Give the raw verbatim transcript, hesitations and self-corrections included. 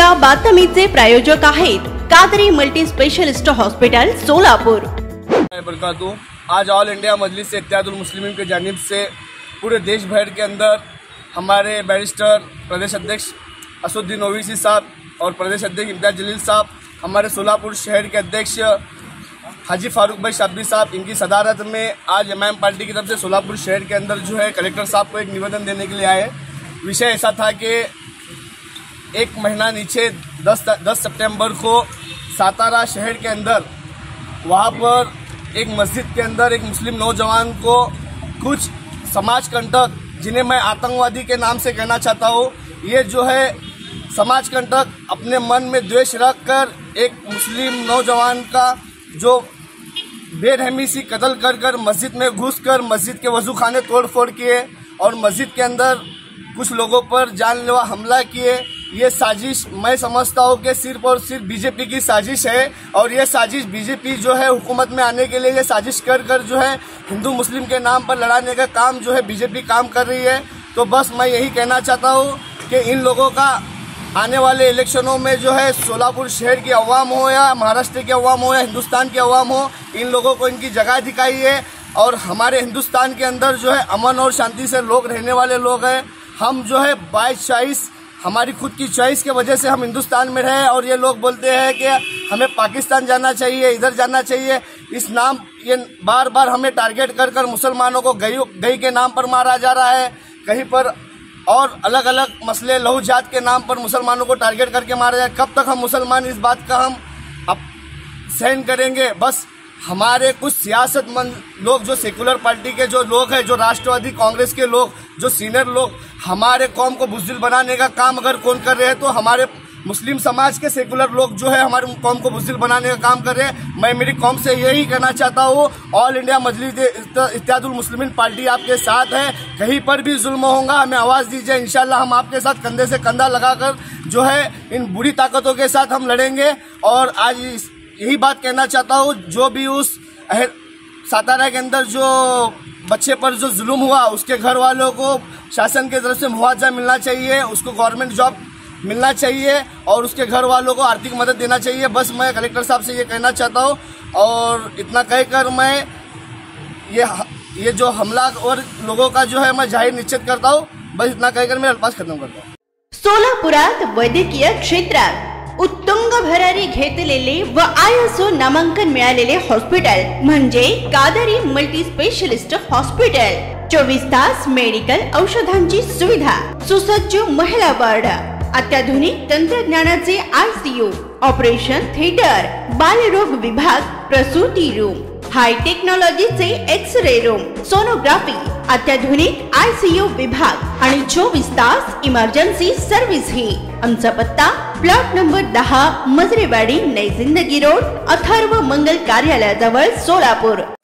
या बातमीचे प्रायोजक आहेत Qadri multi specialist hospital Solapur. आज ऑल इंडिया मजलिस इत्तेहादुल मुस्लिमीन की जानिब से पूरे देश भर के अंदर हमारे बैरिस्टर प्रदेश अध्यक्ष असुद्दीन ओवैसी साहब और प्रदेश अध्यक्ष इम्तियाज जलील साहब, हमारे सोलापुर शहर के अध्यक्ष हाजी फारूक भाई शाब्बी साहब, इनकी सदारत में आज एमआईएम पार्टी की तरफ से सोलापुर शहर के अंदर जो है कलेक्टर साहब को एक निवेदन देने के लिए आए। विषय ऐसा था कि एक महीना नीचे दस दस सितंबर को सातारा शहर के अंदर वहाँ पर एक मस्जिद के अंदर एक मुस्लिम नौजवान को कुछ समाज कंटक, जिन्हें मैं आतंकवादी के नाम से कहना चाहता हूँ, ये जो है समाज कंटक अपने मन में द्वेष रख कर एक मुस्लिम नौजवान का जो बेरहमी सी कत्ल कर कर मस्जिद में घुसकर मस्जिद के वजू खाने तोड़ फोड़ किए और मस्जिद के अंदर कुछ लोगों पर जानलेवा हमला किए। ये साजिश मैं समझता हूँ कि सिर्फ और सिर्फ बीजेपी की साजिश है और ये साजिश बीजेपी जो है हुकूमत में आने के लिए ये साजिश कर कर जो है हिंदू मुस्लिम के नाम पर लड़ाने का काम जो है बीजेपी काम कर रही है। तो बस मैं यही कहना चाहता हूँ कि इन लोगों का आने वाले इलेक्शनों में जो है सोलापुर शहर की अवाम हो या महाराष्ट्र की अवाम हो या हिंदुस्तान की अवाम हो, इन लोगों को इनकी जगह दिखाई है। और हमारे हिंदुस्तान के अंदर जो है अमन और शांति से लोग रहने वाले लोग हैं। हम जो है बाईस चॉइस हमारी खुद की चॉइस की वजह से हम हिंदुस्तान में रहे और ये लोग बोलते हैं कि हमें पाकिस्तान जाना चाहिए, इधर जाना चाहिए। इस नाम ये बार बार हमें टारगेट कर कर मुसलमानों को गई गई के नाम पर मारा जा रहा है, कहीं पर और अलग अलग मसले लहू जात के नाम पर मुसलमानों को टारगेट करके मारा जाए। कब तक हम मुसलमान इस बात का हम अब सहन करेंगे? बस हमारे कुछ सियासतमंद लोग, जो सेकुलर पार्टी के जो लोग हैं, जो राष्ट्रवादी कांग्रेस के लोग, जो सीनियर लोग हमारे कौम को बुज़दिल बनाने का काम अगर कौन कर रहे हैं तो हमारे मुस्लिम समाज के सेकुलर लोग जो है हमारे कौम को बुज़दिल बनाने का काम कर रहे हैं। मैं मेरी कौम से यही कहना चाहता हूँ, all India Majlis Ittehadul Muslimeen party आपके साथ है। कहीं पर भी जुल्म होगा हमें आवाज़ दीजिए, इंशाल्लाह हम आपके साथ कंधे से कंधा लगाकर जो है इन बुरी ताकतों के साथ हम लड़ेंगे। और आज यही बात कहना चाहता हूँ, जो भी उस सातारा के अंदर जो बच्चे पर जो जुल्म हुआ उसके घर वालों को शासन की तरफ से मुआवजा मिलना चाहिए, उसको गवर्नमेंट जॉब मिलना चाहिए और उसके घर वालों को आर्थिक मदद देना चाहिए। बस मैं कलेक्टर साहब से ये कहना चाहता हूँ और इतना कहकर मैं ये ये जो हमला और लोगों का जो है मैं जाहीर निश्चित करता हूँ। बस इतना कहकर मैं अल्पास खत्म करता हूँ। सोलापुरात वैद्यकीय क्षेत्रात उत्तुंग भरारी घेतलेले व आयएसओ नामांकन मिळालेले हॉस्पिटल म्हणजे कादरी मल्टी स्पेशलिस्ट हॉस्पिटल। चोवीस तास मेडिकल औषधांची सुविधा, सुसज्ज महिला वार्ड, अत्याधुनिक तंत्रज्ञानाचे आयसीयू, ऑपरेशन थिएटर, बालरोग विभाग, प्रसूती रूम, हाय टेक्नॉलॉजीचे एक्स रे रूम, सोनोग्राफी, अत्याधुनिक आयसीयू विभाग आणि चोवीस तास इमर्जन्सी सर्व्हिस ही। आमचा पत्ता प्लॉट नंबर दहा, मजरेवाडी, नई जिंदगी रोड, अथर्व मंगल कार्यालयाजवळ, सोलापूर।